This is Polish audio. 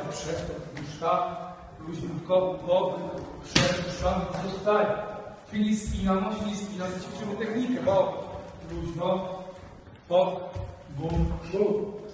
przeskok puszka, luźniutko, bok, przepuszczamy, zostaje. W chwili spinamy, ćwiczymy technikę, bok, luźno, bok, bum, bum.